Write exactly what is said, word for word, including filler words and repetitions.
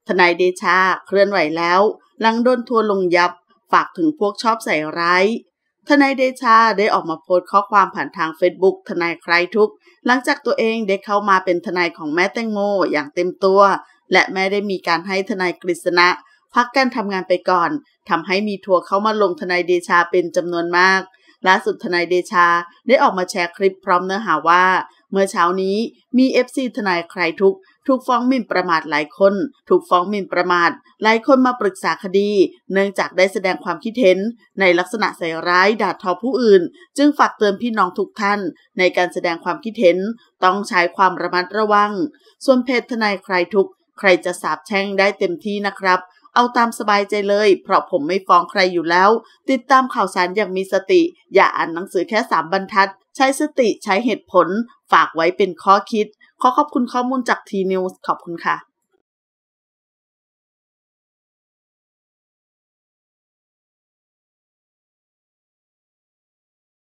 ทนายเดชาเคลื่อนไหวแล้วหลังโดนทัวร์ลงยับฝากถึงพวกชอบใส่ร้ายทนายเดชาได้ออกมาโพสต์ข้อความผ่านทาง Facebook ทนายคลายทุกข์หลังจากตัวเองได้เข้ามาเป็นทนายของแม่แตงโมอย่างเต็มตัวและแม่ได้มีการให้ทนายกฤษณะพักการทำงานไปก่อนทำให้มีทัวร์เข้ามาลงทนายเดชาเป็นจำนวนมากล่าสุดทนายเดชาได้ออกมาแชร์คลิปพร้อมเนื้อหาว่าเมื่อเช้านี้มี เอฟ ซี ทนายคลายทุกข์ถูกฟ้องหมิ่นประมาทหลายคนถูกฟ้องหมิ่นประมาทหลายคนมาปรึกษาคดีเนื่องจากได้แสดงความคิดเห็นในลักษณะใส่ร้ายด่าทอผู้อื่นจึงฝากเตือนพี่น้องทุกท่านในการแสดงความคิดเห็นต้องใช้ความระมัดระวังส่วนเพจทนายคลายทุกข์ใครจะสาปแช่งได้เต็มที่นะครับเอาตามสบายใจเลยเพราะผมไม่ฟ้องใครอยู่แล้วติดตามข่าวสารอย่างมีสติอย่าอ่านหนังสือแค่สามบรรทัดใช้สติใช้เหตุผลฝากไว้เป็นข้อคิดขอขอบคุณข้อมูลจากทีนิวส์ขอบคุณค่ะ